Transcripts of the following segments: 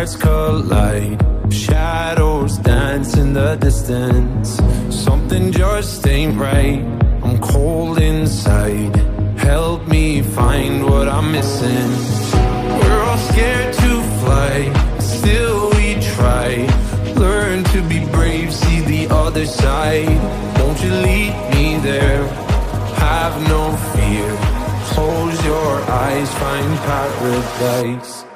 hearts collide, shadows dance in the distance. Something just ain't right, I'm cold inside. Help me find what I'm missing. We're all scared to fly, still we try. Learn to be brave, see the other side. Won't you lead me there? Have no fear. Close your eyes, find paradise.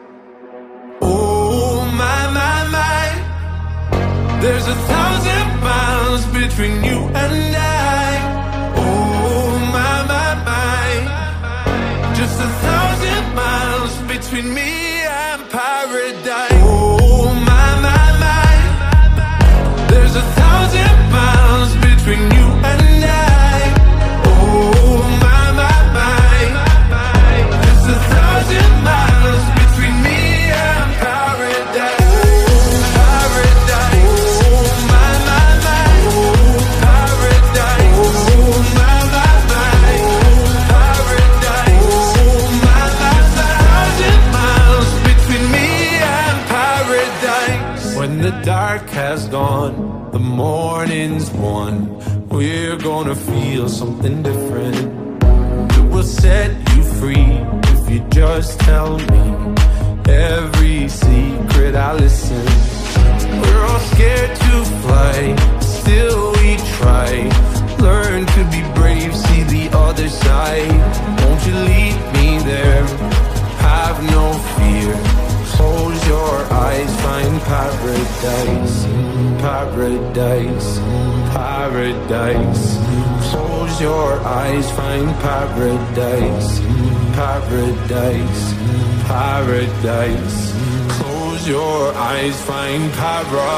Oh my, my, my. There's 1,000 miles between you and I. Oh my, my, my. Just 1,000 miles between me and paradise. Oh my, my, my. There's 1,000 miles between you and I. Oh my, my, my. Just 1,000 miles between me and paradise. Paradise. Oh my, my, my. Paradise. Oh my, my, my. Paradise. Oh my, my, my. 1,000 miles between me and paradise. When the dark has gone, the morning's won. We're gonna feel something different. It will set you free if you just tell me every secret I listen. We're all scared to fly, still we try. Learn to be brave, see the other side. Won't you lead me there? Have no fear. Close your eyes, find paradise. Paradise, paradise. Close your eyes, find paradise. Paradise, paradise. Close your eyes, find para.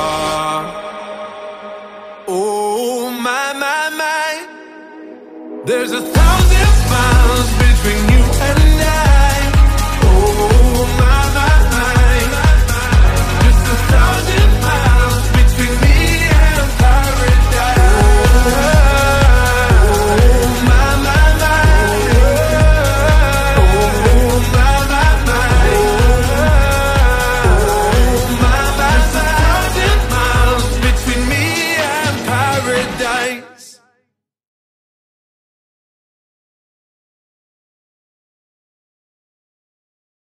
Oh my, my, my. There's 1,000 miles